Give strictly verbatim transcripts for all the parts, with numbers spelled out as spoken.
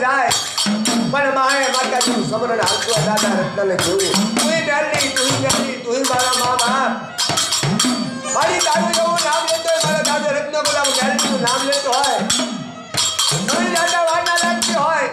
जाए पण माए माता जी समरण हालतो दादा रत्न ने जोयो तू ही डाली तू ही डाली तू ही मारा मामा मारी दादू जो नाम लेतो है मारा दादा रत्न गुलाम डाली नु नाम लेतो है तू ही दादा वाना लगती है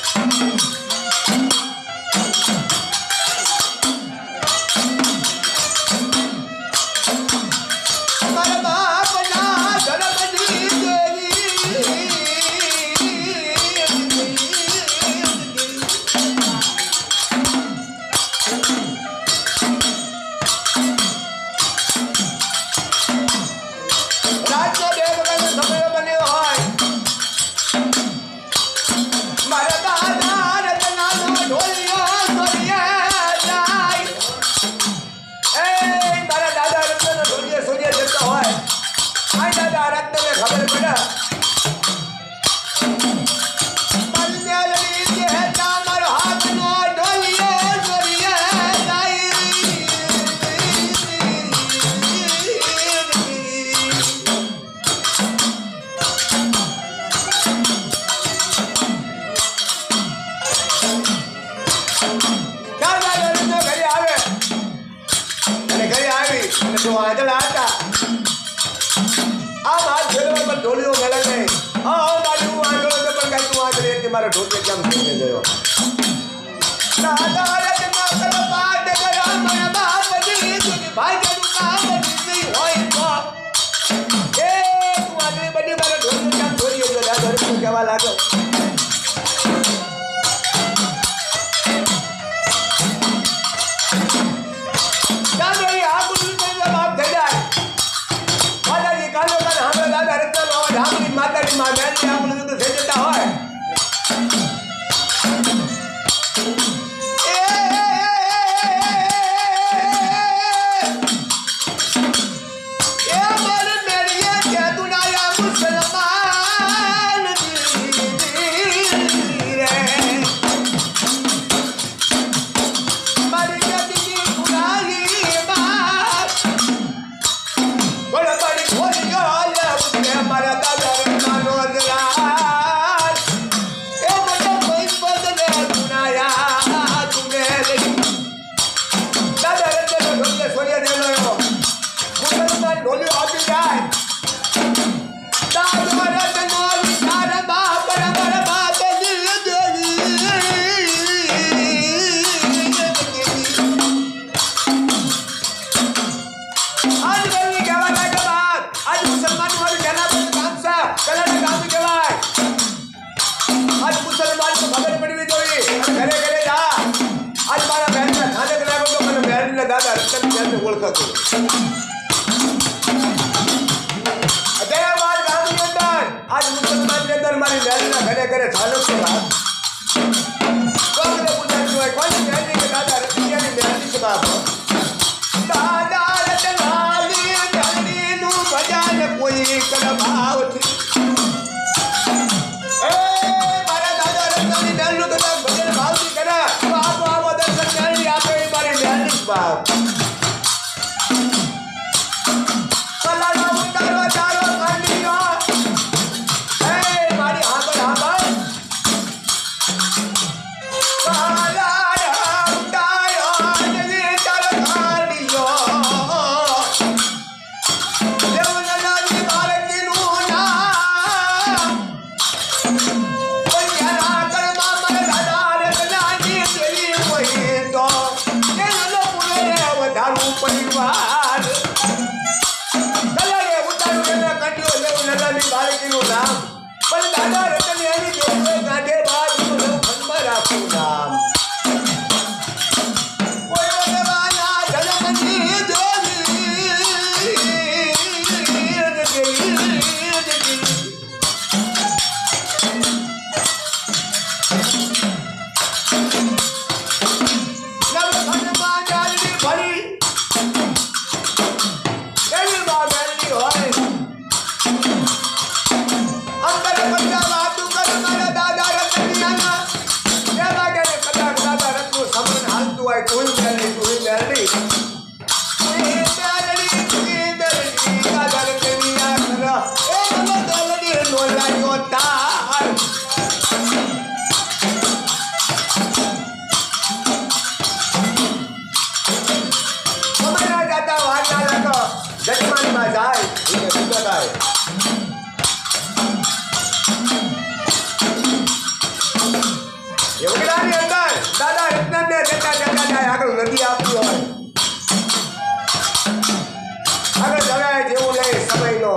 मारा ढोके क्या मुझे गयो दादा रत्न कर पाट कर मन बाप जी तुझ भाई के काम नहीं होई तो ए तू आगे बड़ी मारा ढोके क्या छोड़ियो जो दादा रत्न केवा लागो दादा ये हाथ उठे तो बाप दे जाए माता जी कालो का हम दादा रत्न नो धामनी माता जी मां मैं आप लोग तो दे देता है आज मुसलमान के अंदर हमारी लहरी ना घरे घरे थालो के बाद तो अगले पूछा जो है कौन लहरी के दादा रतिया ने लहरी के बाप दादा रतनाली लहरी नु भजन कोई कर भाव थी ए मारा दादा रतनाली लहरी के भजन भाव थी करा तो आप आप दर्शन लहरी आपे हमारी लहरी के बाप થાય એવડાની અંદર દાદા રત્નને જતા જતા જાય આગળ નદી આવતી હોય આગળ જવાય જેવું નહીં સમયનો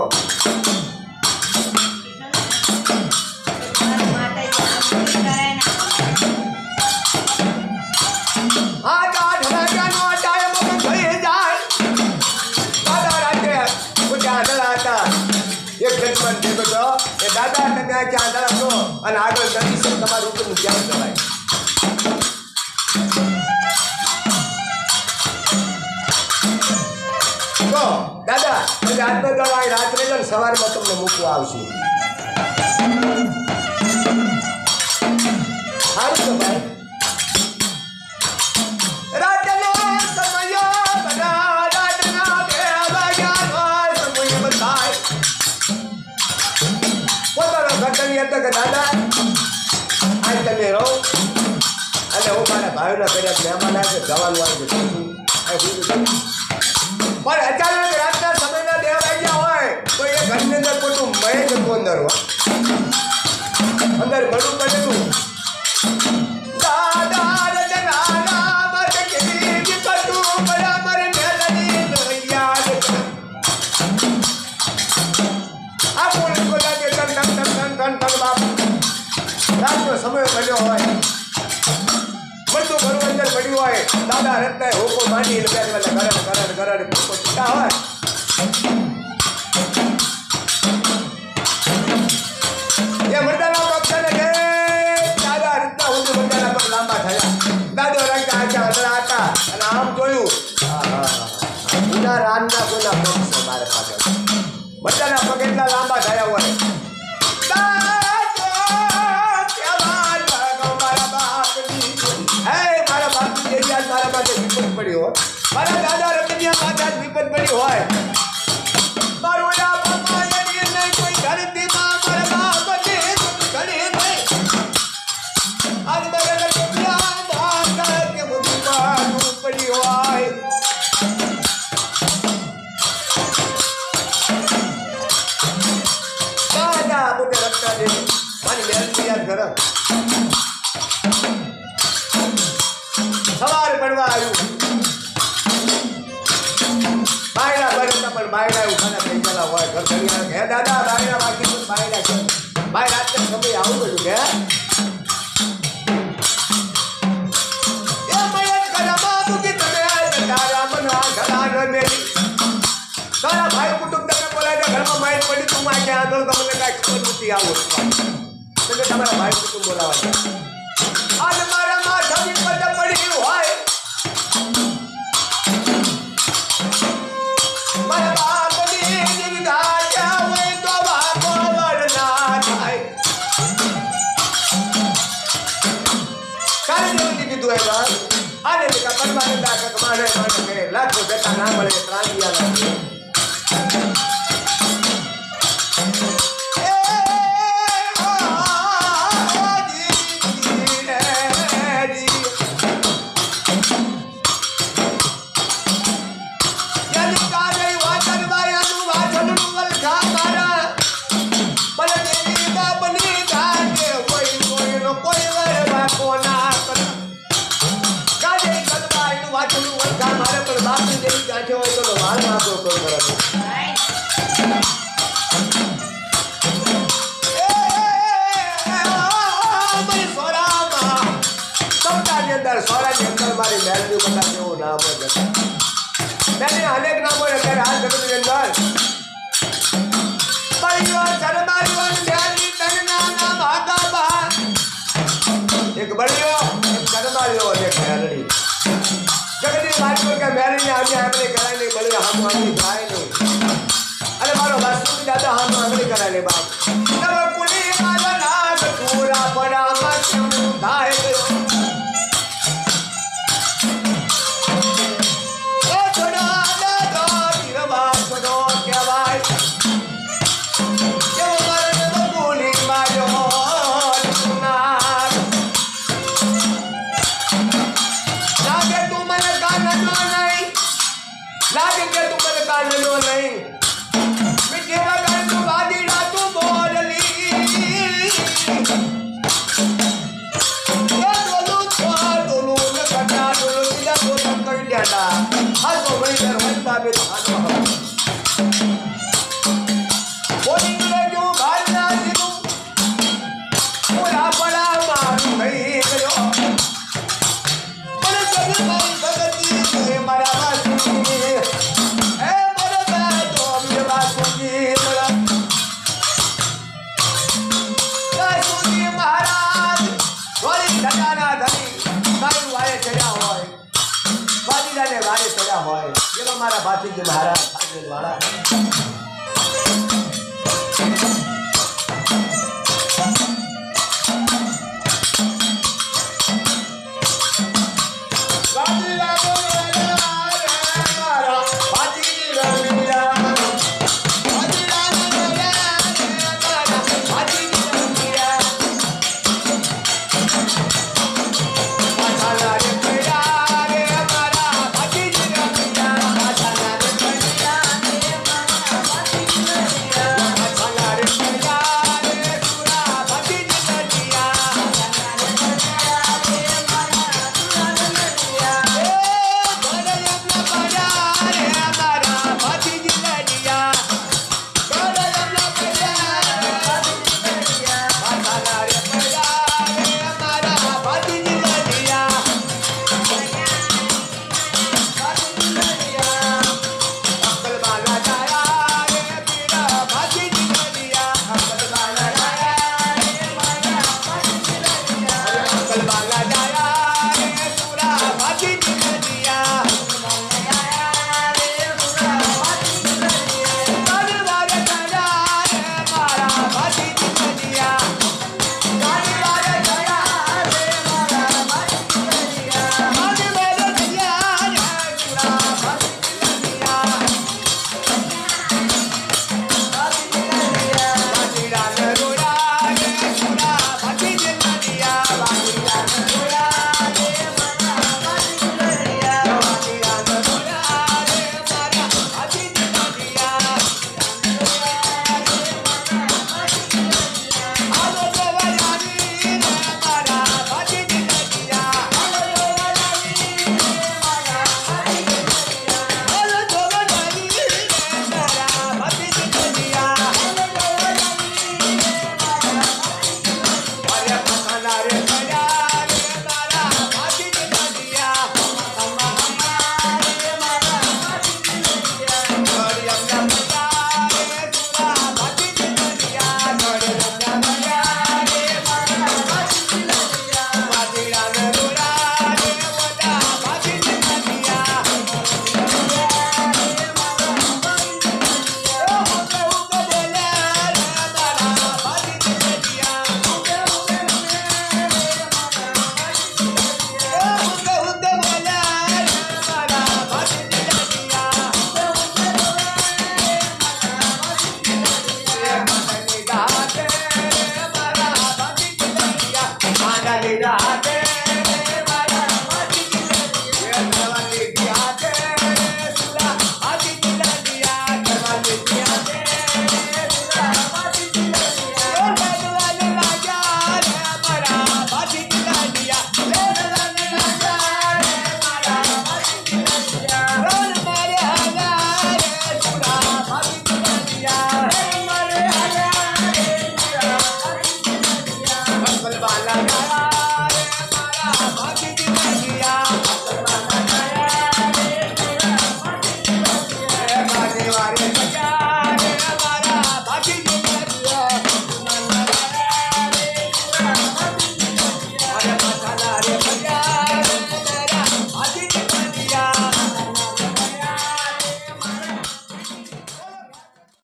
દાદા તમે ક્યાં છો અને આગળ નદી છે તમારું ઉપરનું ક્યાં જવાય તો દાદા એટલે આજનો દવા રાત્રે ને સવારમાં તમને મૂકવા આવશું સારું તો ભાઈ દાદા આજ તમે રહો અને હું મારા ભાઈઓના કર્યા મહેમાન આવે જવાનું આવે પણ અચાનક રાતના સમયના બે વાગ્યા હોય તો એ ઘરની અંદર ખોટું મય જતું અંદર હોય અંદર ઘણું કરેલું દાદા રાતનો સમય બન્યો હોય બધું ઘણું અંદર પડ્યું હોય દાદા રત્ન હોકો માંડી ગરણ ગરણ ગરણ ભૂકો છૂટા હોય એ મરદાના પક્ષને કે દાદા રત્ન હું મરદાના પગ લાંબા થયા દાદો રંગ આચા હતા હતા અને આમ જોયું ગુના રાનના ગુના પગ છે મારે પાછળ મરદાના પગ એટલા લાંબા થયા હોય પડ્યો મારા દાદા રતનિયા માતા વિપત પડી હોય મારો યા બાપા એની નહીં કોઈ ધરતી માં મારા બાપને ઘરે નહીં આજ મારા રતનિયા માતા કે મુદી માં પડી હોય દાદા મુકે રત્તા દે મારી બેન યાદ કર સવાર પડવા આવ્યું બાયડા બનતા પણ બાયડા ઉખાના થઈ ગયેલા હોય ઘર ઘડિયા હે દાદા બાયડા બાકી તો બાયડા છે બાય રાત્રે સમય આવું બધું કે એ મયત કદમા મુકી તમે તારા મના ઘડા રમેલી તારા ભાઈ કુટુંબ તમે બોલાય કે ઘરમાં માઈન પડી તું માં કે આગળ તમને કાઈ ખબર નથી આવો તમે તમારા ભાઈ કુટુંબ બોલાવા છે આજ મારા માથા વિપત પડી હોય आने का परमाने का कमाने माने के लाखों बेटा ना મળે ત્રાંડિયા ના એ આ જી રે જી યાની કાલે વાચન બાયાનું વાચનનું વલખા મારા બલ દેવી બાપની ગાને કોઈ કોઈ નો કોઈ વરવા કોના વાચનું વલખા મારે પણ બાપની દેવી ગાંઠે હોય તો વાળ માગો કોઈ કરવાનું મારી સોરામાં સૌતાની અંદર સોરાની અંદર મારી મેલડી બધા જેવું નામ જ હતા મેં અનેક નામો અત્યારે હાલ જગતની અંદર પરિવાર સરમારીઓ મેલડી તનના નામ આગા બા એક બળિયો એક સરમારીઓ અને એક મેલડી जगती बात को क्या मैंने ने आगे आगे कराने नहीं बड़े हम आगे जाए नहीं अरे मारो वास्तु में ज्यादा हम आगे कराने बात तब कुली माला नाग पूरा बड़ा मत दाए ओ थोड़ा ना दो तीर बात करो क्या भाई ये मरण तो कुली मारो ना लागे तू मन लागे के तुम कान लो नहीं हमारा बाती जी महाराज